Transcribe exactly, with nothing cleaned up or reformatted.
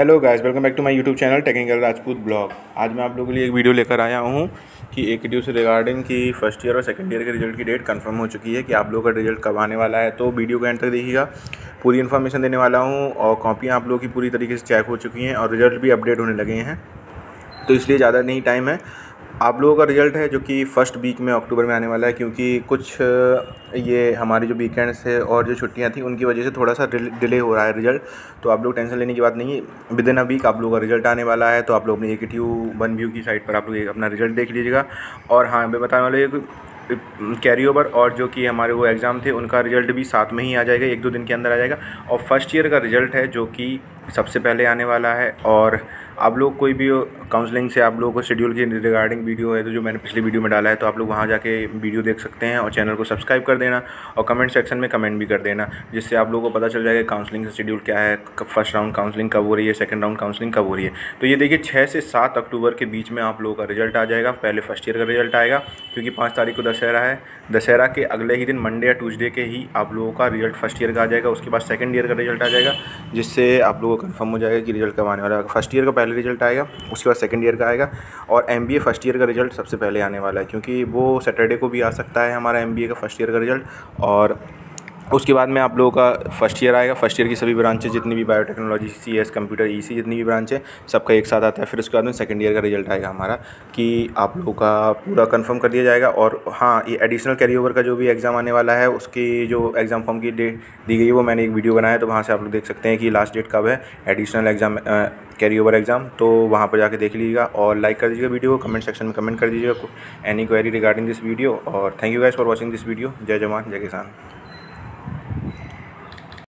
Hello guys, welcome back to my YouTube channel technical Rajput blog. आज मैं आप लोगों के लिए एक वीडियो लेकर आया हूं कि एक वीडियो से रिगार्डिंग कि फर्स्ट ईयर और सेकंड ईयर के रिजल्ट की डेट कंफर्म हो चुकी है कि आप लोगों का रिजल्ट कब आने वाला है। तो वीडियो को एंड तक देखिएगा, पूरी इन्फॉर्मेशन देने वाला हूं और कॉपियाँ आप लोगों की पूरी तरीके से चेक हो चुकी हैं और रिजल्ट भी अपडेट होने लगे हैं, तो इसलिए ज़्यादा नहीं टाइम है। आप लोगों का रिज़ल्ट है जो कि फ़र्स्ट वीक में अक्टूबर में आने वाला है, क्योंकि कुछ ये हमारी जो वीकेंड्स है और जो छुट्टियां थी उनकी वजह से थोड़ा सा डिले हो रहा है रिज़ल्ट। तो आप लोग टेंशन लेने की बात नहीं है, विद इन अ वीक आप लोगों का रिज़ल्ट आने वाला है। तो आप लोग अपनी एक ट्यू वन व्यू की साइट पर आप लोग अपना रिज़ल्ट देख लीजिएगा। और हाँ, मैं बताने वाला हूँ कैरी ओवर और जो कि हमारे वो एग्ज़ाम थे उनका रिज़ल्ट भी साथ में ही आ जाएगा, एक दो दिन के अंदर आ जाएगा। और फर्स्ट ईयर का रिज़ल्ट है जो कि सबसे पहले आने वाला है। और आप लोग कोई भी काउंसलिंग से आप लोगों को शेड्यूल की रिगार्डिंग वीडियो है तो जो मैंने पिछली वीडियो में डाला है, तो आप लोग वहाँ जाके वीडियो देख सकते हैं और चैनल को सब्सक्राइब कर देना और कमेंट सेक्शन में कमेंट भी कर देना, जिससे आप लोगों को पता चल जाएगा काउंसलिंग का शेड्यूल क्या है, फर्स्ट राउंड काउंसलिंग कब हो रही है, सेकंड राउंड काउंसलिंग कब हो रही है। तो ये देखिए छः से सात अक्टूबर के बीच में आप लोगों का रिजल्ट आ जाएगा। पहले फर्स्ट ईयर का रिजल्ट आएगा क्योंकि पाँच तारीख को दशहरा है, दशहरा के अगले ही दिन मंडे या ट्यूसडे के ही आप लोगों का रिजल्ट फर्स्ट ईयर का आ जाएगा। उसके बाद सेकंड ईयर का रिजल्ट आ जाएगा, जिससे आप लोगों को कंफर्म हो जाएगा कि रिजल्ट कब आने वाला है। फर्स्ट ईयर का पहले रिजल्ट आएगा, उसके बाद सेकंड ईयर का आएगा। और एमबीए फर्स्ट ईयर का रिजल्ट सबसे पहले आने वाला है, क्योंकि वो सैटरडे को भी आ सकता है हमारा एमबीए का फर्स्ट ईयर का रिजल्ट। और उसके बाद में आप लोगों का फर्स्ट ईयर आएगा। फर्स्ट ईयर की सभी ब्रांचें जितनी भी बायोटेक्नोलॉजी, सीएस, कंप्यूटर, ईसी जितनी भी ब्रांच है सबका एक साथ आता है। फिर उसके बाद में सेकंड ईयर का रिजल्ट आएगा हमारा, कि आप लोगों का पूरा कंफर्म कर दिया जाएगा। और हाँ, ये एडिशनल कैरी ओवर का जो भी एग्ज़ाम आने वाला है उसकी जो एग्ज़ाम फॉर्म की डेट दी गई है वो मैंने एक वीडियो बनाया, तो वहाँ से आप लोग देख सकते हैं कि लास्ट डेट कब है additional exam carry over exam. तो वहाँ पर जाके देख लीजिएगा और लाइक कर दीजिएगा वीडियो को, कमेंट सेक्शन में कमेंट कर दीजिएगा any query regarding this video. और thank you guys for watching this video. जय जवान जय किसान।